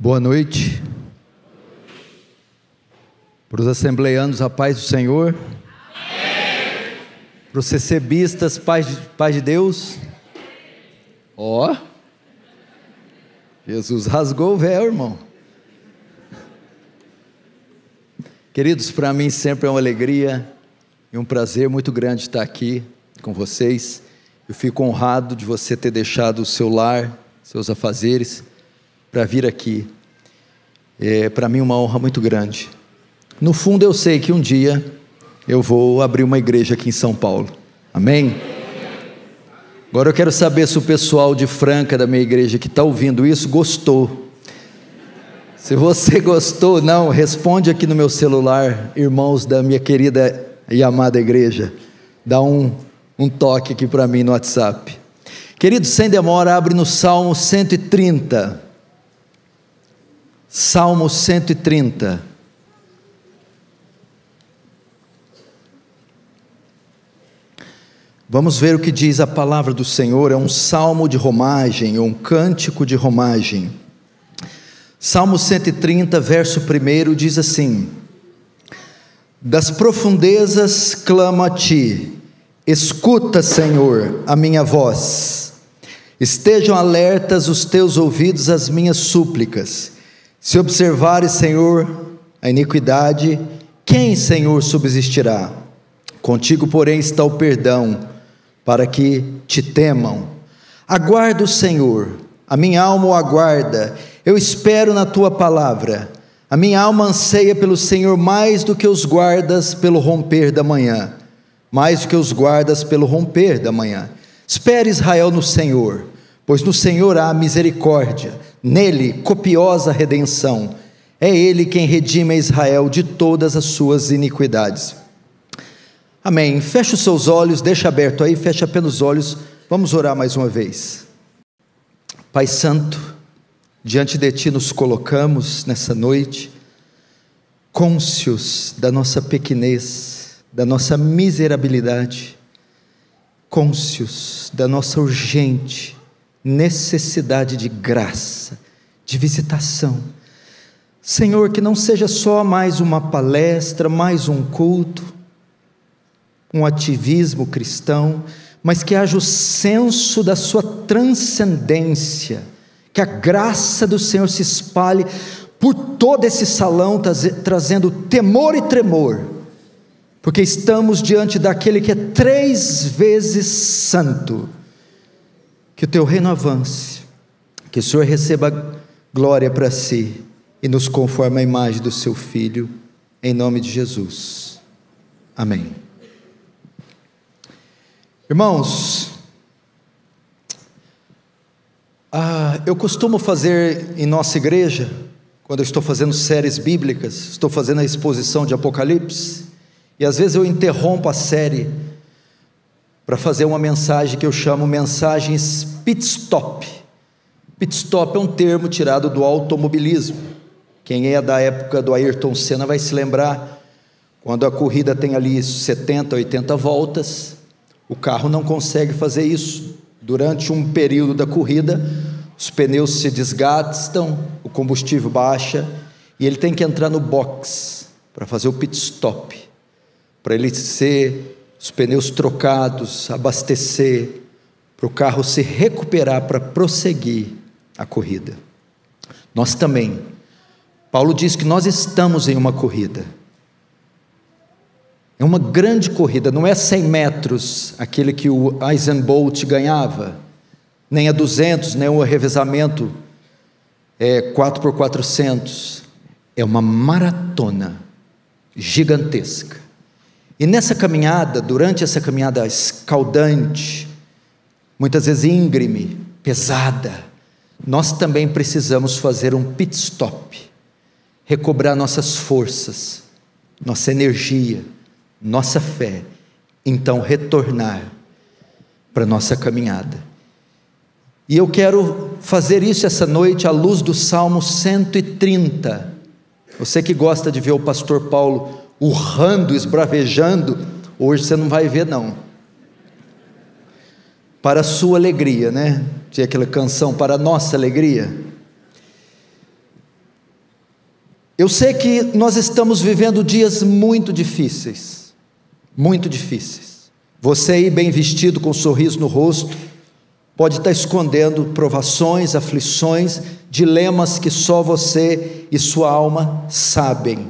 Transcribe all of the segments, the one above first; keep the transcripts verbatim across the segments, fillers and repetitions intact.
Boa noite. Para os assembleanos, a paz do Senhor. Amém. Para os recebistas, paz de, paz de Deus. Ó, oh, Jesus rasgou o véu, irmão. Queridos, para mim sempre é uma alegria e um prazer muito grande estar aqui com vocês. Eu fico honrado de você ter deixado o seu lar, seus afazeres, para vir aqui. É para mim uma honra muito grande. No fundo eu sei que um dia eu vou abrir uma igreja aqui em São Paulo. Amém? Agora eu quero saber se o pessoal de Franca da minha igreja que está ouvindo isso gostou. Se você gostou, não, responde aqui no meu celular, irmãos da minha querida e amada igreja. Dá um, um toque aqui para mim no WhatsApp. Queridos, sem demora, abre no Salmo cento e trinta. Salmo cento e trinta. Vamos ver o que diz a palavra do Senhor. É um salmo de romagem, um cântico de romagem. Salmo cento e trinta, verso primeiro, diz assim: das profundezas clamo a ti, escuta, Senhor, a minha voz. Estejam alertas os teus ouvidos às minhas súplicas. Se observares, Senhor, a iniquidade, quem, Senhor, subsistirá? Contigo, porém, está o perdão, para que te temam. Aguarda o Senhor, a minha alma o aguarda, eu espero na tua palavra. A minha alma anseia pelo Senhor mais do que os guardas pelo romper da manhã, mais do que os guardas pelo romper da manhã. Espere, Israel, no Senhor, pois no Senhor há misericórdia, nele copiosa redenção. É ele quem redime a Israel de todas as suas iniquidades. Amém. Feche os seus olhos, deixa aberto aí, fecha apenas os olhos, vamos orar mais uma vez. Pai Santo, diante de Ti nos colocamos nessa noite, cônscios da nossa pequenez, da nossa miserabilidade, cônscios da nossa urgente necessidade de graça, de visitação. Senhor, que não seja só mais uma palestra, mais um culto, um ativismo cristão, mas que haja o senso da sua transcendência, que a graça do Senhor se espalhe por todo esse salão, trazendo temor e tremor, porque estamos diante daquele que é três vezes santo. Que o teu reino avance, que o Senhor receba glória para si, e nos conforme a imagem do seu Filho, em nome de Jesus, amém. Irmãos, ah, eu costumo fazer em nossa igreja, quando eu estou fazendo séries bíblicas, estou fazendo a exposição de Apocalipse, e às vezes eu interrompo a série, para fazer uma mensagem que eu chamo mensagens pit stop. Pit stop é um termo tirado do automobilismo. Quem é da época do Ayrton Senna vai se lembrar, quando a corrida tem ali setenta, oitenta voltas, o carro não consegue fazer isso. Durante um período da corrida, os pneus se desgastam, o combustível baixa, e ele tem que entrar no box, para fazer o pit stop, para ele ser... os pneus trocados, abastecer, para o carro se recuperar para prosseguir a corrida. Nós também, Paulo diz que nós estamos em uma corrida, é uma grande corrida, não é cem metros, aquele que o Usain Bolt ganhava, nem a duzentos, nem o revezamento é, quatro por quatrocentos, é uma maratona gigantesca. E nessa caminhada, durante essa caminhada escaldante, muitas vezes íngreme, pesada, nós também precisamos fazer um pit stop, recobrar nossas forças, nossa energia, nossa fé, então retornar para a nossa caminhada. E eu quero fazer isso essa noite à luz do Salmo cento e trinta. Você que gosta de ver o pastor Paulo urrando, esbravejando, hoje você não vai ver não, para a sua alegria, né? Tinha aquela canção, para a nossa alegria. Eu sei que nós estamos vivendo dias muito difíceis, muito difíceis. Você aí bem vestido, com um sorriso no rosto, pode estar escondendo provações, aflições, dilemas que só você e sua alma sabem.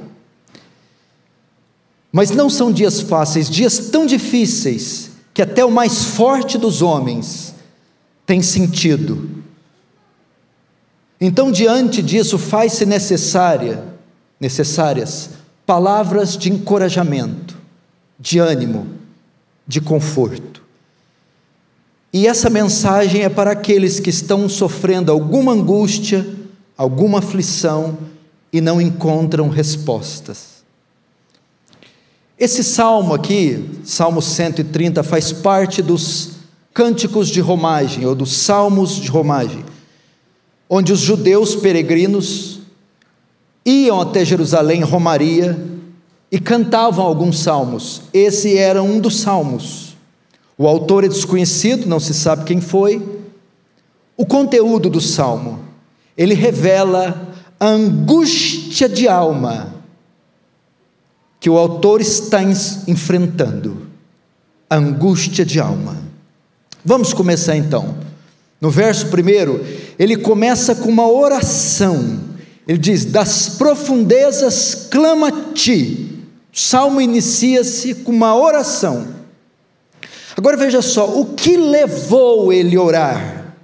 Mas não são dias fáceis, dias tão difíceis, que até o mais forte dos homens tem sentido. Então, diante disso, faz-se necessária, necessárias palavras de encorajamento, de ânimo, de conforto. E essa mensagem é para aqueles que estão sofrendo alguma angústia, alguma aflição e não encontram respostas. Esse salmo aqui, Salmo cento e trinta, faz parte dos cânticos de romagem, ou dos salmos de romagem, onde os judeus peregrinos iam até Jerusalém, romaria, e cantavam alguns salmos. Esse era um dos salmos. O autor é desconhecido, não se sabe quem foi. O conteúdo do salmo, ele revela a angústia de alma que o autor está enfrentando, a angústia de alma. Vamos começar então. No verso primeiro, ele começa com uma oração. Ele diz: das profundezas clama a ti. O salmo inicia-se com uma oração. Agora veja só, o que levou ele a orar?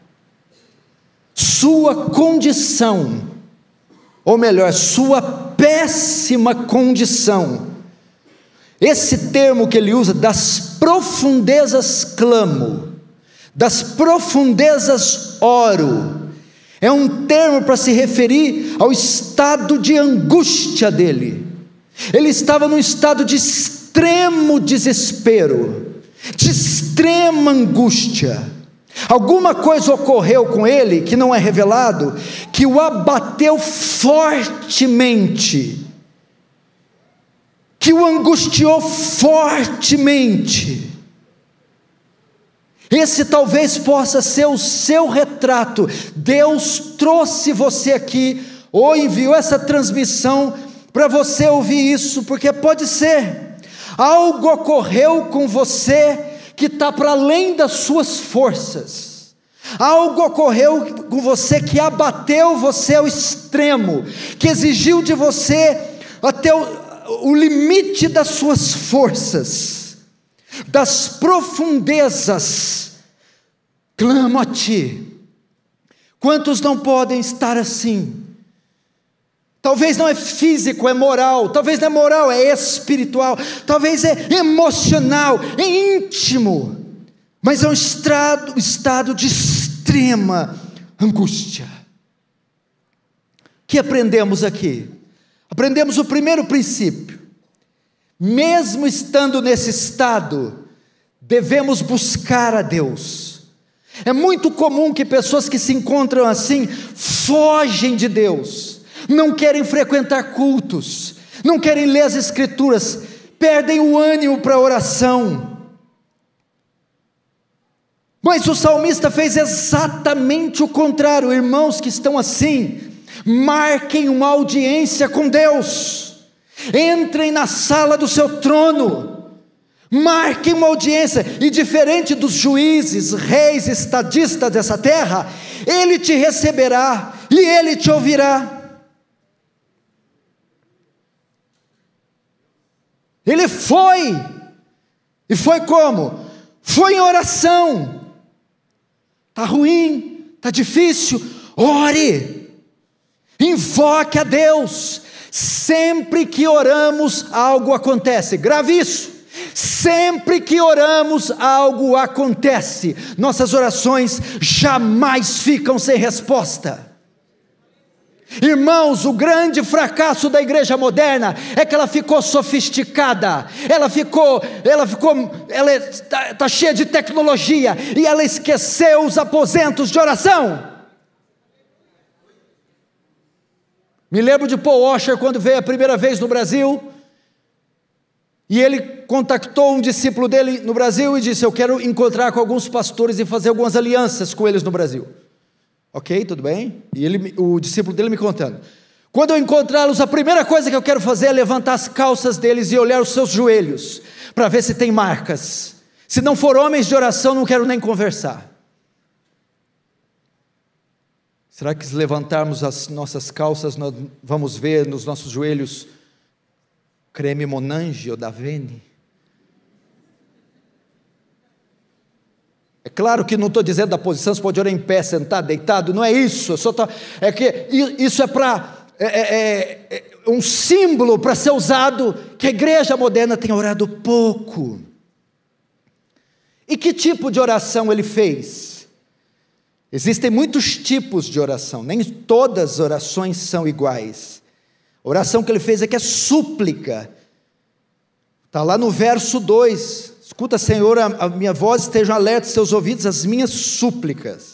Sua condição, ou melhor, sua péssima condição. Esse termo que ele usa, das profundezas clamo, das profundezas oro, é um termo para se referir ao estado de angústia dele. Ele estava num estado de extremo desespero, de extrema angústia. Alguma coisa ocorreu com ele, que não é revelado, que o abateu fortemente, que o angustiou fortemente. Esse talvez possa ser o seu retrato. Deus trouxe você aqui, ou enviou essa transmissão para você ouvir isso, porque pode ser, algo ocorreu com você que está para além das suas forças, algo ocorreu com você que abateu você ao extremo, que exigiu de você até o, o limite das suas forças. Das profundezas clamo a ti. Quantos não podem estar assim? Talvez não é físico, é moral. Talvez não é moral, é espiritual. Talvez é emocional, é íntimo. Mas é um estado, um estado de extrema angústia. O que aprendemos aqui? Aprendemos o primeiro princípio. Mesmo estando nesse estado, devemos buscar a Deus. É muito comum que pessoas que se encontram assim, fogem de Deus, não querem frequentar cultos, não querem ler as escrituras, perdem o ânimo para a oração. Mas o salmista fez exatamente o contrário. Irmãos que estão assim, marquem uma audiência com Deus, entrem na sala do seu trono, marquem uma audiência, e diferente dos juízes, reis, estadistas dessa terra, Ele te receberá, e Ele te ouvirá. Ele foi, e foi como? Foi em oração. Está ruim, está difícil, ore, invoque a Deus. Sempre que oramos, algo acontece. Grave isso. Sempre que oramos, algo acontece. Nossas orações jamais ficam sem resposta. Irmãos, o grande fracasso da igreja moderna é que ela ficou sofisticada, ela ficou, ela ficou, ela está tá cheia de tecnologia, e ela esqueceu os aposentos de oração. Me lembro de Paul Washer, quando veio a primeira vez no Brasil, e ele contactou um discípulo dele no Brasil e disse: eu quero encontrar com alguns pastores e fazer algumas alianças com eles no Brasil. Ok, tudo bem? E ele, o discípulo dele me contando, Quando eu encontrá-los, a primeira coisa que eu quero fazer é levantar as calças deles e olhar os seus joelhos, para ver se tem marcas. Se não for homens de oração, não quero nem conversar. Será que se levantarmos as nossas calças, nós vamos ver nos nossos joelhos creme Monange ou Davene? É claro que não estou dizendo da posição, você pode orar em pé, sentado, deitado, não é isso. Eu só tô, é que isso é para é, é, é um símbolo para ser usado, que a igreja moderna tem orado pouco. E que tipo de oração ele fez? Existem muitos tipos de oração, nem todas as orações são iguais. A oração que ele fez aqui é súplica, está lá no verso dois, escuta, Senhor, a, a minha voz, estejam alertos seus ouvidos, as minhas súplicas,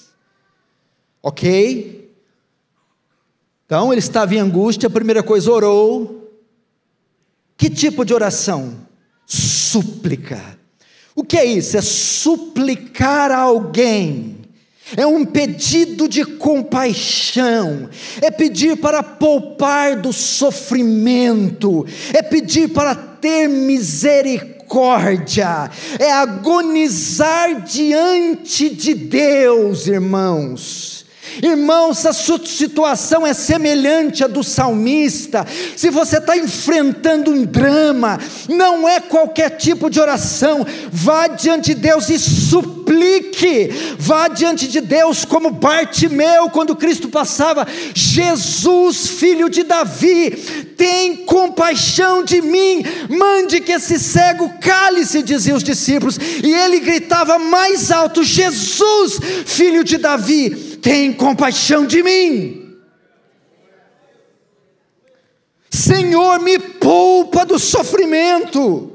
ok? Então ele estava em angústia, a primeira coisa, orou. Que tipo de oração? Súplica. O que é isso? É suplicar a alguém. É um pedido de compaixão, é pedir para poupar do sofrimento, é pedir para ter misericórdia, é agonizar diante de Deus, irmãos. Irmãos, se a sua situação é semelhante à do salmista, se você está enfrentando um drama, não é qualquer tipo de oração, vá diante de Deus e suplique, vá diante de Deus como Bartimeu, quando Cristo passava, Jesus, filho de Davi, tem compaixão de mim, mande que esse cego cale-se, diziam os discípulos, e ele gritava mais alto, Jesus, filho de Davi, tem compaixão de mim. Senhor, me poupa do sofrimento.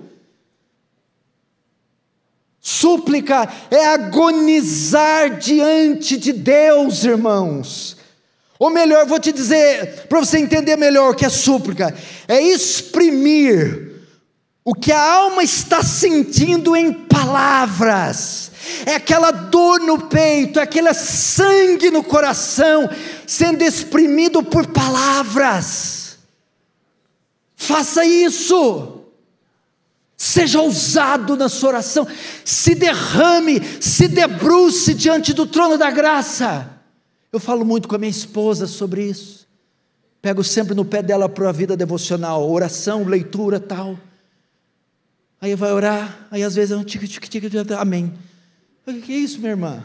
Súplica é agonizar diante de Deus, irmãos. Ou melhor, vou te dizer, para você entender melhor o que é súplica, é exprimir o que a alma está sentindo em palavras. É aquela dor no peito, é aquele sangue no coração, sendo exprimido por palavras. Faça isso. Seja ousado na sua oração, se derrame, se debruce diante do trono da graça. Eu falo muito com a minha esposa sobre isso, pego sempre no pé dela para a vida devocional, oração, leitura, tal. Aí vai orar, aí às vezes é um tique, tique, tique, amém. O que é isso, minha irmã?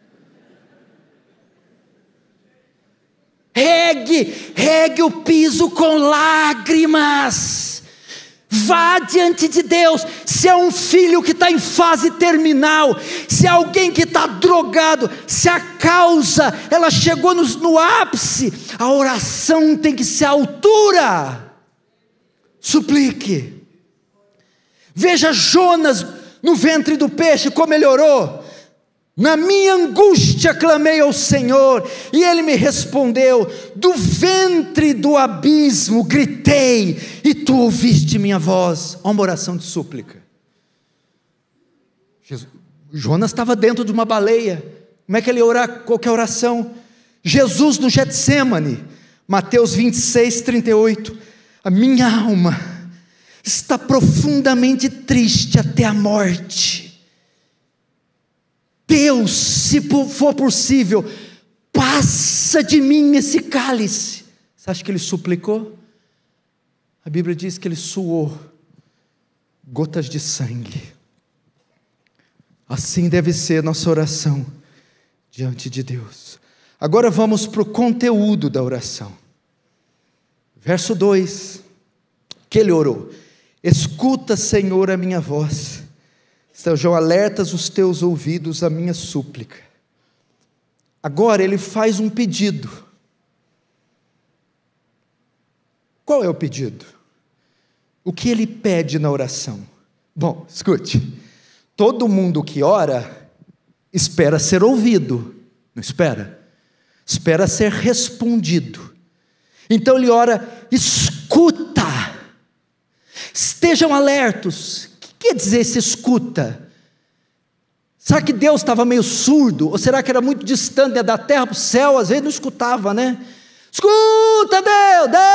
Regue, regue o piso com lágrimas. Vá diante de Deus. Se é um filho que está em fase terminal, se é alguém que está drogado, se a causa ela chegou no, no ápice, a oração tem que ser à altura. Suplique. Veja Jonas no ventre do peixe, como ele orou. Na minha angústia clamei ao Senhor, e Ele me respondeu. Do ventre do abismo gritei, e Tu ouviste minha voz. Uma oração de súplica. Jesus, Jonas estava dentro de uma baleia. Como é que ele ia orar qualquer oração? Jesus no Getsêmani, Mateus vinte e seis, trinta e oito. A minha alma está profundamente triste até a morte. Deus, se for possível, passa de mim esse cálice. Você acha que ele suplicou? A Bíblia diz que ele suou gotas de sangue. Assim deve ser nossa oração diante de Deus. Agora vamos para o conteúdo da oração. Verso dois, que ele orou: escuta, Senhor, a minha voz, estejam alertas os teus ouvidos à minha súplica. Agora ele faz um pedido. Qual é o pedido? O que ele pede na oração? Bom, escute, todo mundo que ora, espera ser ouvido, não espera? Espera ser respondido. Então ele ora, escuta, estejam alertos. O que quer dizer esse escuta? Será que Deus estava meio surdo? Ou será que era muito distante, né? Da terra para o céu? Às vezes não escutava, né? Escuta, Deus,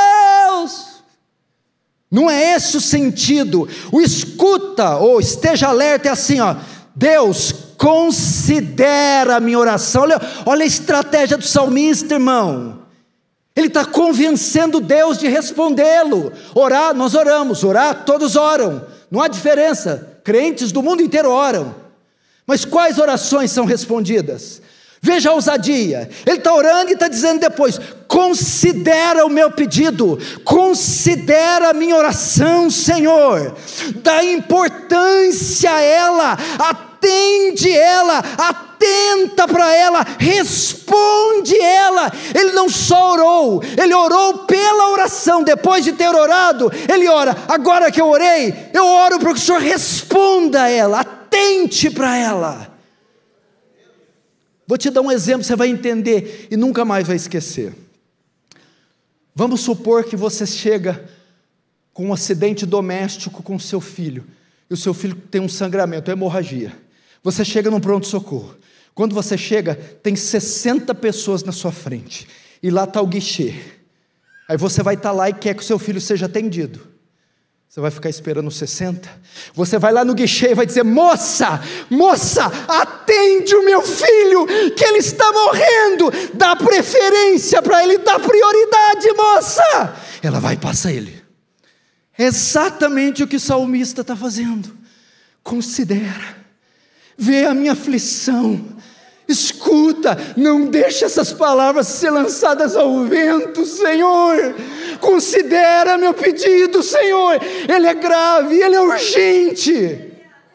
esse o sentido. O escuta, ou esteja alerta, é assim, ó, Deus, considera a minha oração. Olha, olha a estratégia do salmista, irmão. Ele está convencendo Deus de respondê-lo. Orar, nós oramos, orar, todos oram, não há diferença, crentes do mundo inteiro oram, mas quais orações são respondidas? Veja a ousadia, ele está orando e está dizendo depois, considera o meu pedido, considera a minha oração, Senhor, dá importância a ela, atende ela, atenta para ela, responde ela. Ele não só orou, ele orou pela oração. Depois de ter orado, ele ora, agora que eu orei, eu oro para que o Senhor responda a ela, atente para ela. Vou te dar um exemplo, você vai entender e nunca mais vai esquecer. Vamos supor que você chega com um acidente doméstico com seu filho, e o seu filho tem um sangramento, hemorragia. Você chega num pronto-socorro. Quando você chega, tem sessenta pessoas na sua frente, e lá está o guichê. Aí você vai estar lá e quer que o seu filho seja atendido. Você vai ficar esperando sessenta? Você vai lá no guichê e vai dizer, moça, moça, atende o meu filho, que ele está morrendo, dá preferência para ele, dá prioridade, moça. Ela vai e passa ele. É exatamente o que o salmista está fazendo. Considera, vê a minha aflição, escuta, não deixe essas palavras ser lançadas ao vento, Senhor. Considera meu pedido, Senhor, ele é grave, ele é urgente.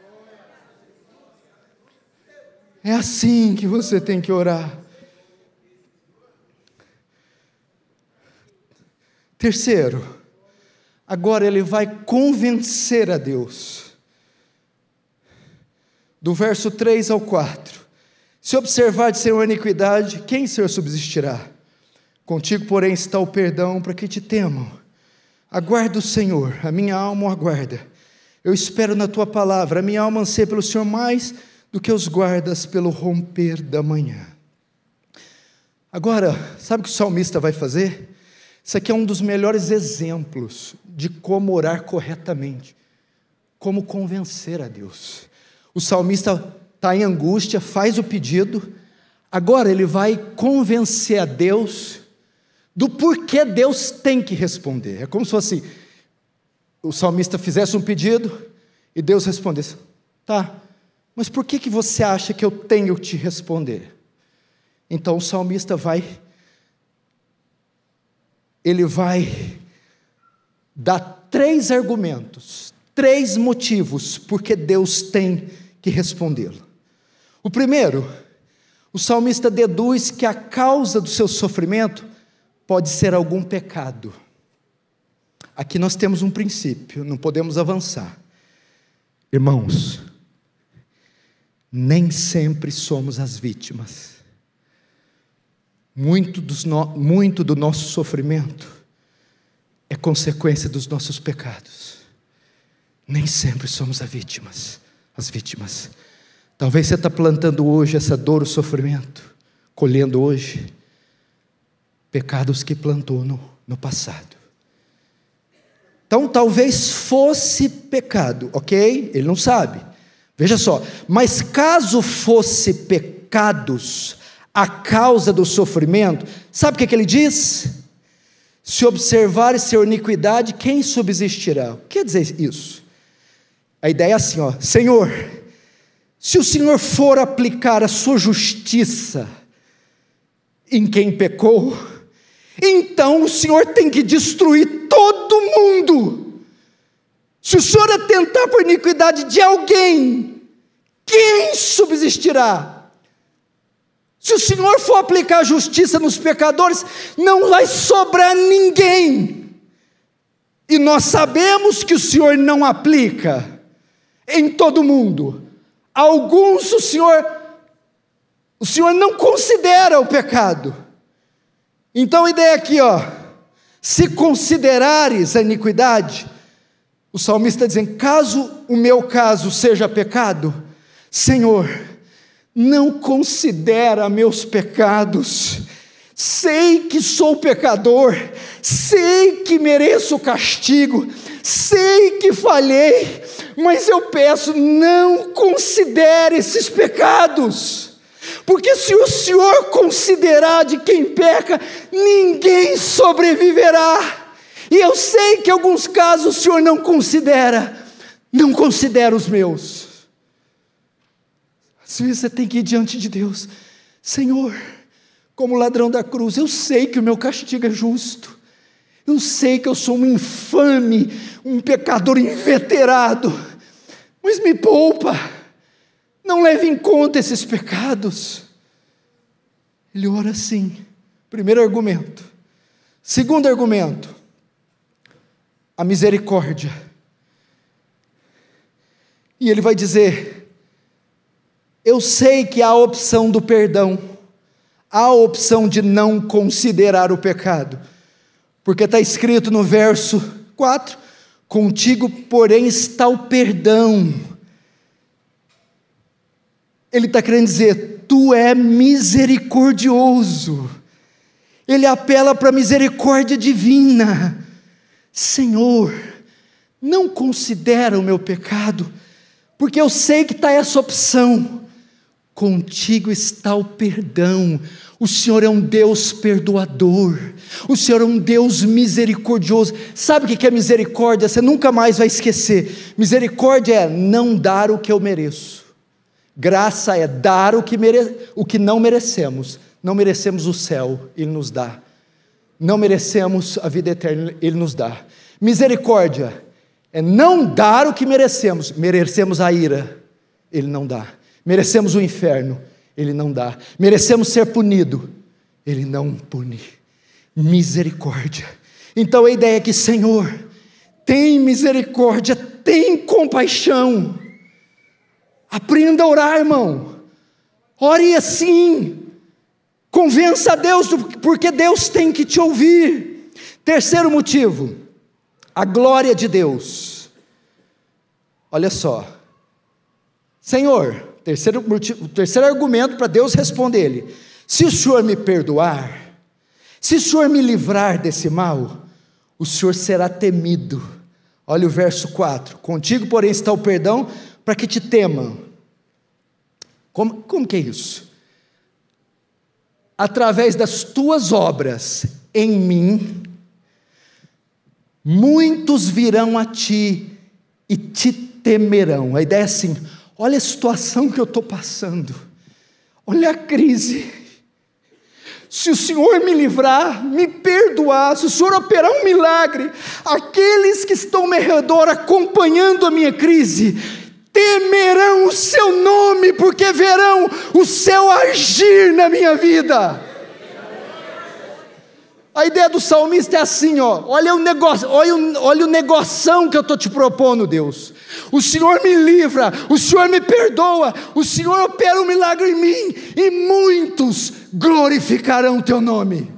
É assim que você tem que orar. Terceiro, agora ele vai convencer a Deus. Do verso três ao quatro. Se observar de Senhor a iniquidade, quem, Senhor, subsistirá? Contigo, porém, está o perdão para que te temam. Aguardo o Senhor, a minha alma o aguarda. Eu espero na tua palavra, a minha alma anseia pelo Senhor mais do que os guardas pelo romper da manhã. Agora, sabe o que o salmista vai fazer? Isso aqui é um dos melhores exemplos de como orar corretamente, como convencer a Deus. O salmista está em angústia, faz o pedido, agora ele vai convencer a Deus do porquê Deus tem que responder. É como se fosse o salmista fizesse um pedido e Deus respondesse, tá, mas por que, que você acha que eu tenho que te responder? Então o salmista vai, ele vai dar três argumentos, três motivos porque Deus tem que respondê-lo. O primeiro, o salmista deduz que a causa do seu sofrimento pode ser algum pecado. Aqui nós temos um princípio, não podemos avançar. Irmãos, nem sempre somos as vítimas. Muito, dos no, muito do nosso sofrimento é consequência dos nossos pecados. Nem sempre somos as vítimas. As vítimas. Talvez você está plantando hoje essa dor, o sofrimento, colhendo hoje pecados que plantou no, no passado. Então talvez fosse pecado, ok? Ele não sabe. Veja só, mas caso fosse pecados a causa do sofrimento, sabe o que, que ele diz? Se observares sua iniquidade, quem subsistirá? O que quer dizer isso? A ideia é assim, ó, Senhor, se o Senhor for aplicar a sua justiça em quem pecou, então o Senhor tem que destruir todo mundo. Se o Senhor atentar por iniquidade de alguém, quem subsistirá? Se o Senhor for aplicar a justiça nos pecadores, não vai sobrar ninguém. E nós sabemos que o Senhor não aplica em todo mundo. Alguns o Senhor, o Senhor não considera o pecado. Então a ideia aqui, ó, se considerares a iniquidade, o salmista está dizendo, caso o meu caso seja pecado, Senhor, não considera meus pecados. sei que sou pecador, sei que mereço castigo, sei que falhei, mas eu peço, não considere esses pecados, porque se o Senhor considerar de quem peca, ninguém sobreviverá. E eu sei que em alguns casos o Senhor não considera, não considera os meus. Às vezes você tem que ir diante de Deus, Senhor, como ladrão da cruz, eu sei que o meu castigo é justo, eu sei que eu sou um infame, um pecador inveterado, mas me poupa, não leve em conta esses pecados. Ele ora assim, primeiro argumento. Segundo argumento, a misericórdia. E ele vai dizer, eu sei que há a opção do perdão, há a opção de não considerar o pecado, porque está escrito no verso quatro, contigo porém está o perdão. Ele está querendo dizer, tu é misericordioso. Ele apela para a misericórdia divina. Senhor, não considera o meu pecado, porque eu sei que está essa opção, contigo está o perdão. O Senhor é um Deus perdoador, o Senhor é um Deus misericordioso. Sabe o que é misericórdia? Você nunca mais vai esquecer. Misericórdia é não dar o que eu mereço, graça é dar o que, mere... o que não merecemos. Não merecemos o céu, Ele nos dá. Não merecemos a vida eterna, Ele nos dá. Misericórdia é não dar o que merecemos. Merecemos a ira, Ele não dá. Merecemos o inferno, Ele não dá. Merecemos ser punido, Ele não pune. Misericórdia. Então a ideia é que, Senhor, tem misericórdia, tem compaixão. Aprenda a orar, irmão. Ore assim. Convença a Deus, porque Deus tem que te ouvir. Terceiro motivo, a glória de Deus. Olha só, Senhor, terceiro, motivo, terceiro argumento para Deus responder ele, se o Senhor me perdoar, se o Senhor me livrar desse mal, o Senhor será temido. Olha o verso quatro, contigo porém está o perdão, para que te temam. Como, como que é isso? Através das tuas obras em mim, muitos virão a ti e te temerão. A ideia é assim, olha a situação que eu estou passando, olha a crise, se o Senhor me livrar, me perdoar, se o Senhor operar um milagre, aqueles que estão ao meu redor acompanhando a minha crise, temerão o seu nome, porque verão o seu agir na minha vida. A ideia do salmista é assim, ó, olha o negócio, olha o, olha o negoção que eu estou te propondo, Deus. O Senhor me livra, o Senhor me perdoa, o Senhor opera um milagre em mim, e muitos glorificarão o teu nome.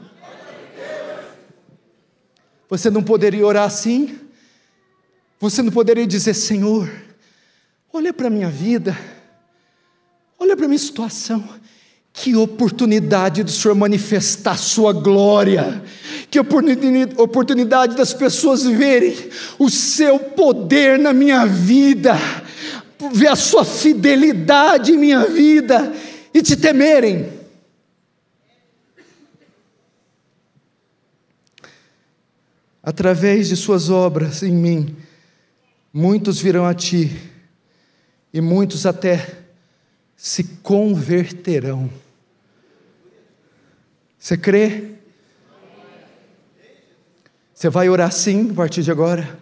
Você não poderia orar assim? Você não poderia dizer, Senhor, olha para a minha vida, olha para a minha situação, que oportunidade do Senhor manifestar a sua glória, que oportunidade das pessoas verem o seu poder na minha vida, ver a sua fidelidade em minha vida, e te temerem. Através de suas obras em mim, muitos virão a ti, e muitos até se converterão. Você crê? Você vai orar sim a partir de agora?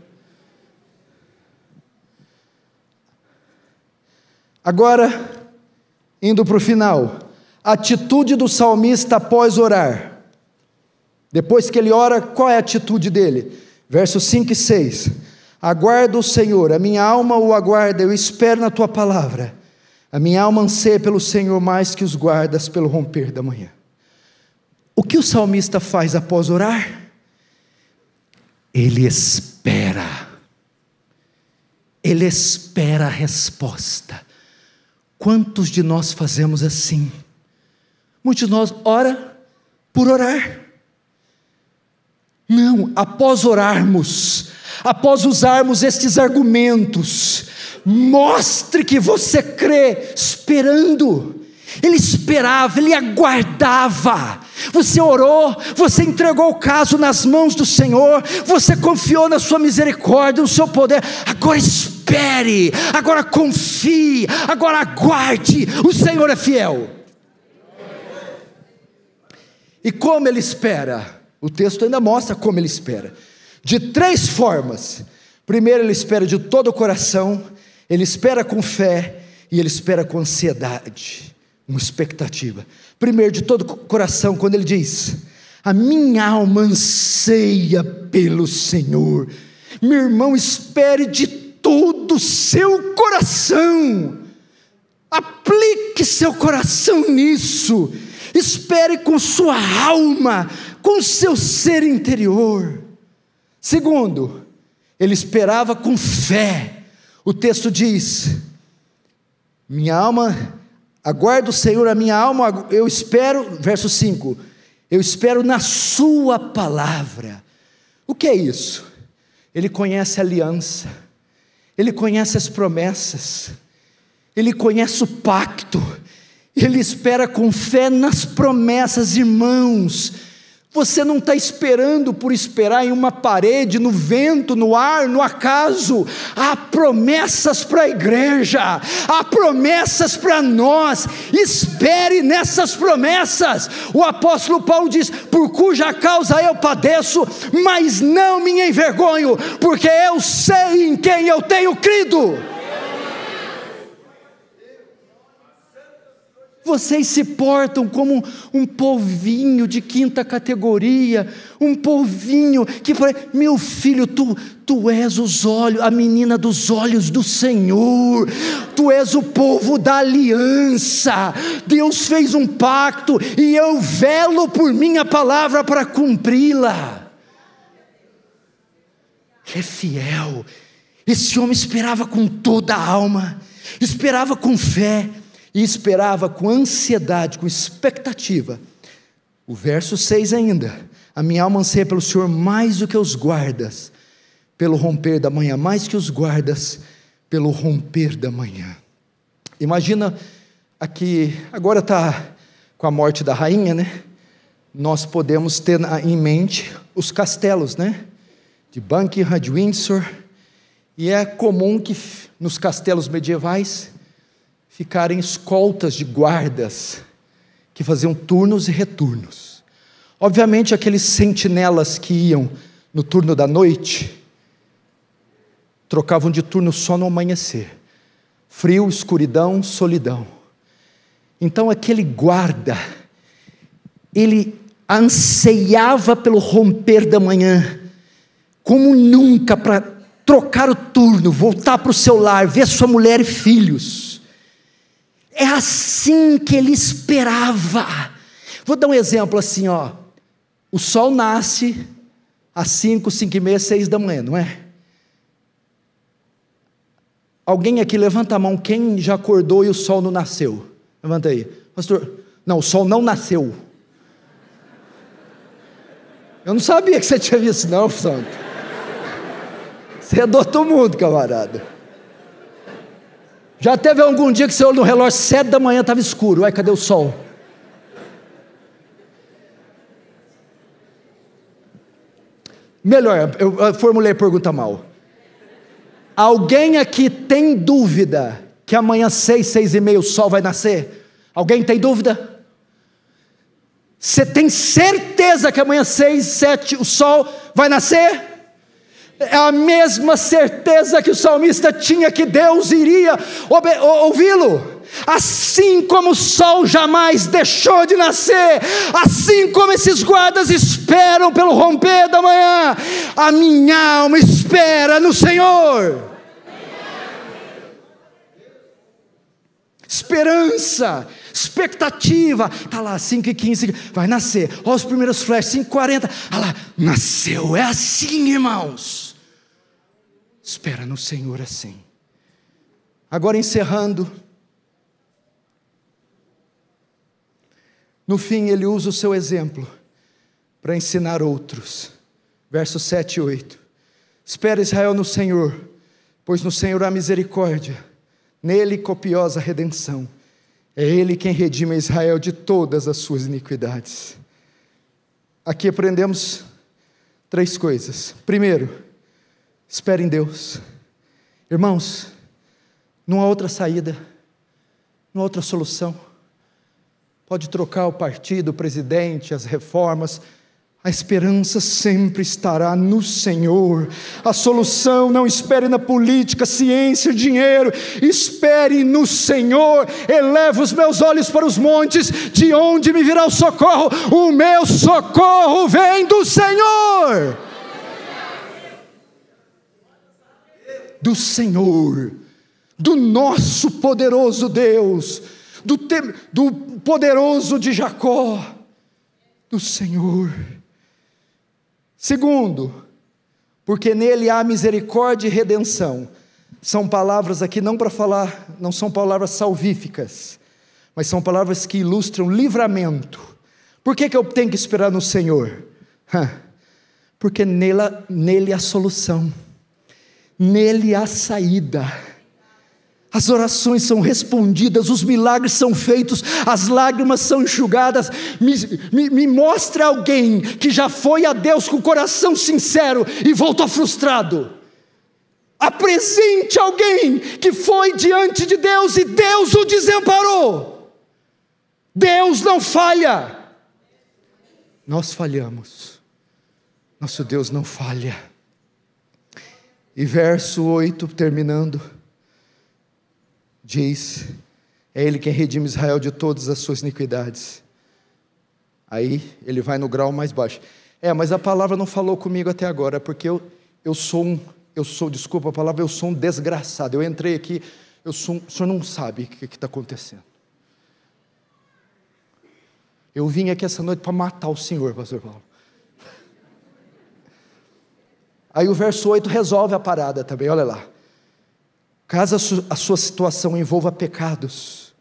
Agora, indo para o final, a atitude do salmista após orar. Depois que ele ora, qual é a atitude dele? Versos cinco e seis. Aguardo o Senhor, a minha alma o aguarda, eu espero na tua palavra. A minha alma anseia pelo Senhor mais que os guardas pelo romper da manhã. O que o salmista faz após orar? Ele espera. Ele espera a resposta. Quantos de nós fazemos assim? Muitos de nós ora, por orar. Não, após orarmos, após usarmos estes argumentos, mostre que você crê, esperando. Ele esperava, ele aguardava. Você orou, você entregou o caso nas mãos do Senhor, você confiou na sua misericórdia, no seu poder. Agora espere, agora confie, agora aguarde. O Senhor é fiel. E como ele espera? O texto ainda mostra como ele espera. De três formas. Primeiro, ele espera de todo o coração, ele espera com fé e ele espera com ansiedade, uma expectativa. Primeiro, de todo o coração, quando ele diz: a minha alma anseia pelo Senhor. Meu irmão, espere de todo o seu coração. Aplique seu coração nisso. Espere com sua alma, com seu ser interior. Segundo, ele esperava com fé. O texto diz: minha alma aguarda o Senhor, a minha alma eu espero, verso cinco, eu espero na sua palavra. O que é isso? Ele conhece a aliança, ele conhece as promessas, ele conhece o pacto, ele espera com fé nas promessas. Irmãos, você não está esperando por esperar em uma parede, no vento, no ar, no acaso. Há promessas para a igreja, há promessas para nós. Espere nessas promessas. O apóstolo Paulo diz: por cuja causa eu padeço, mas não me envergonho, porque eu sei em quem eu tenho crido. Vocês se portam como um polvinho de quinta categoria, um polvinho que fala: meu filho, tu, tu és os olhos, a menina dos olhos do Senhor, tu és o povo da aliança, Deus fez um pacto e eu velo por minha palavra para cumpri-la. É fiel. Esse homem esperava com toda a alma, esperava com fé, e esperava com ansiedade, com expectativa. O verso seis ainda: a minha alma anseia pelo Senhor mais do que os guardas, pelo romper da manhã, mais que os guardas, pelo romper da manhã. Imagina aqui, agora está com a morte da rainha, né? Nós podemos ter em mente os castelos, né? De Buckingham, de Windsor, e é comum que nos castelos medievais ficarem escoltas de guardas que faziam turnos e retornos. Obviamente aqueles sentinelas que iam no turno da noite trocavam de turno só no amanhecer. Frio, escuridão, solidão. Então aquele guarda, ele anseiava pelo romper da manhã, como nunca, para trocar o turno, voltar para o seu lar, ver sua mulher e filhos. É assim que ele esperava. Vou dar um exemplo assim, ó. O sol nasce às cinco, cinco e meia, seis da manhã, não é? Alguém aqui levanta a mão, quem já acordou e o sol não nasceu? Levanta aí. Pastor, não, o sol não nasceu. Eu não sabia que você tinha visto, não, santo. Você é do outro mundo, camarada. Já teve algum dia que você olhou no relógio, sete da manhã estava escuro, ué, cadê o sol? Melhor, eu formulei a pergunta mal. Alguém aqui tem dúvida que amanhã seis, seis e meia o sol vai nascer? Alguém tem dúvida? Você tem certeza que amanhã seis, sete o sol vai nascer? É a mesma certeza que o salmista tinha que Deus iria ouvi-lo. Assim como o sol jamais deixou de nascer, assim como esses guardas esperam pelo romper da manhã, a minha alma espera no Senhor. Esperança, expectativa. Está lá, cinco e quinze, vai nascer. Olha os primeiros flashes, cinco e quarenta. Olha lá, nasceu. É assim, irmãos. Espera no Senhor assim. Agora encerrando. No fim ele usa o seu exemplo. para ensinar outros. Versos sete e oito. Espera, Israel, no Senhor, pois no Senhor há misericórdia, nele copiosa redenção. É Ele quem redime Israel de todas as suas iniquidades. Aqui aprendemos três coisas. Primeiro, espere em Deus. Irmãos, não há outra saída, não há outra solução. Pode trocar o partido, o presidente, as reformas, a esperança sempre estará no Senhor. A solução, não espere na política, ciência, dinheiro, espere no Senhor. Eleva os meus olhos para os montes, de onde me virá o socorro? O meu socorro vem do Senhor. Do Senhor, do nosso poderoso Deus, do, te, do poderoso de Jacó, do Senhor. Segundo, porque nele há misericórdia e redenção. São palavras aqui não para falar, não são palavras salvíficas, mas são palavras que ilustram livramento. Por que que eu tenho que esperar no Senhor? Porque nele, nele há solução, nele há saída. As orações são respondidas, os milagres são feitos, as lágrimas são enxugadas. Me, me, me mostre alguém que já foi a Deus com o coração sincero e voltou frustrado. Apresente alguém que foi diante de Deus e Deus o desamparou. Deus não falha. Nós falhamos. Nosso Deus não falha. E verso oito, terminando, diz: é Ele quem redime Israel de todas as suas iniquidades. Aí ele vai no grau mais baixo. É, mas a palavra não falou comigo até agora, porque eu, eu sou um, eu sou, desculpa a palavra, eu sou um desgraçado. Eu entrei aqui, eu sou um, o senhor não sabe o que está acontecendo. Eu vim aqui essa noite para matar o senhor, pastor Paulo. Aí o verso oito resolve a parada também, olha lá. Caso a sua situação envolva pecados,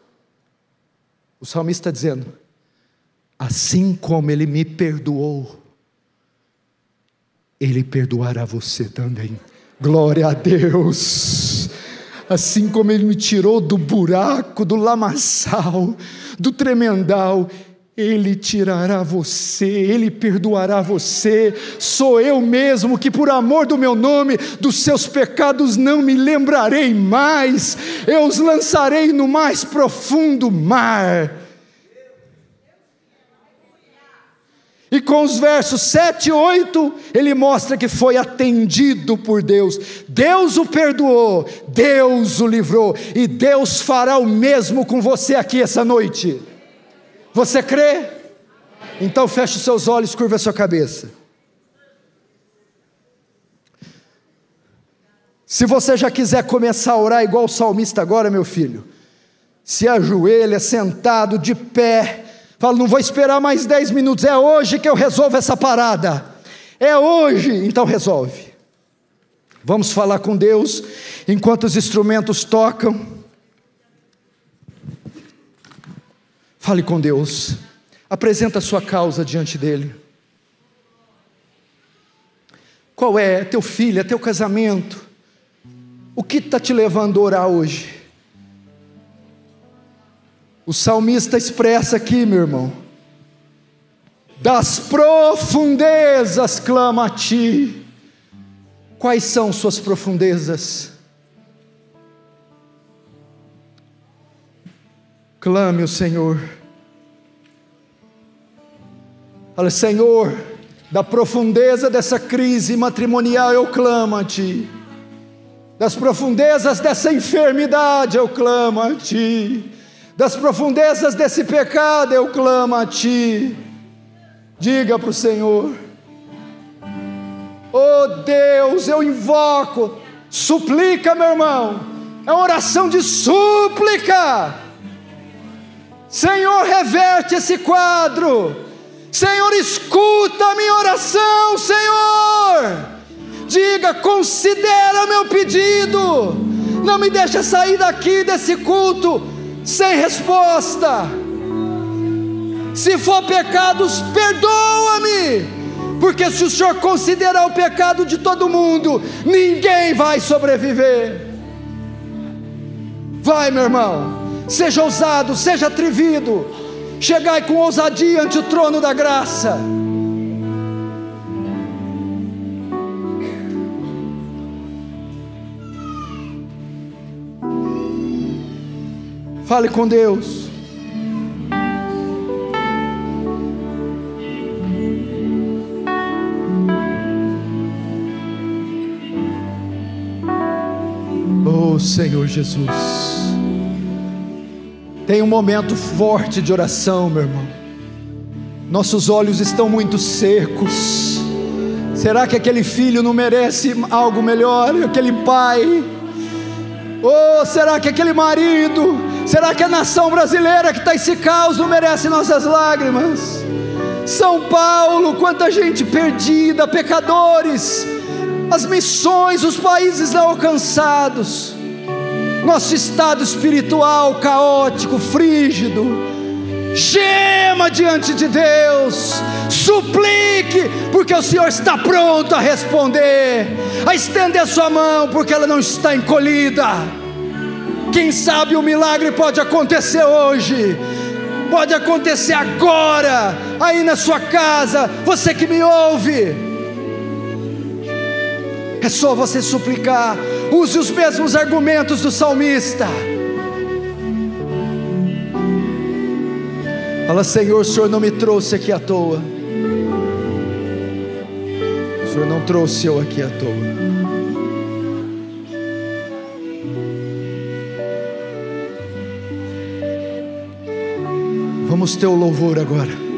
o salmista está dizendo: assim como Ele me perdoou, Ele perdoará você também. Glória a Deus. Assim como Ele me tirou do buraco, do lamaçal, do tremendal, Ele tirará você, Ele perdoará você. Sou eu mesmo que, por amor do meu nome, dos seus pecados não me lembrarei mais. Eu os lançarei no mais profundo mar. E com os versos sete e oito, ele mostra que foi atendido por Deus. Deus o perdoou, Deus o livrou, e Deus fará o mesmo com você aqui essa noite. Você crê? Então feche os seus olhos, curva a sua cabeça. Se você já quiser começar a orar igual o salmista agora, meu filho, se ajoelha, sentado, de pé, fala: não vou esperar mais dez minutos, é hoje que eu resolvo essa parada, é hoje, então resolve. Vamos falar com Deus, enquanto os instrumentos tocam. Fale com Deus, apresenta a sua causa diante dEle. Qual é? É teu filho, é teu casamento? O que está te levando a orar hoje? O salmista expressa aqui, meu irmão: das profundezas clama a ti. Quais são suas profundezas? Clame o Senhor. Fala: Senhor, da profundeza dessa crise matrimonial eu clamo a ti. Das profundezas dessa enfermidade eu clamo a ti. Das profundezas desse pecado eu clamo a ti. Diga para o Senhor: oh Deus, eu invoco. Suplica, meu irmão, é uma oração de súplica. Senhor, reverte esse quadro. Senhor, escuta a minha oração. Senhor, diga: considera meu pedido. Não me deixa sair daqui desse culto sem resposta. Se for pecados, perdoa-me, porque se o Senhor considerar o pecado de todo mundo, ninguém vai sobreviver. Vai, meu irmão, seja ousado, seja atrevido, chegai com ousadia ante o trono da graça. Fale com Deus. Oh Senhor Jesus, tem um momento forte de oração, meu irmão. Nossos olhos estão muito secos. Será que aquele filho não merece algo melhor? Aquele pai? Oh, será que aquele marido? Será que a nação brasileira que está esse caos não merece nossas lágrimas? São Paulo, quanta gente perdida, pecadores, as missões, os países não alcançados, nosso estado espiritual caótico, frígido. Gema diante de Deus, suplique, porque o Senhor está pronto a responder, a estender a sua mão, porque ela não está encolhida. Quem sabe o milagre pode acontecer hoje, pode acontecer agora, aí na sua casa, você que me ouve. É só você suplicar, use os mesmos argumentos do salmista. Fala: Senhor, o Senhor não me trouxe aqui à toa. O Senhor não trouxe eu aqui à toa. Vamos ter o louvor agora.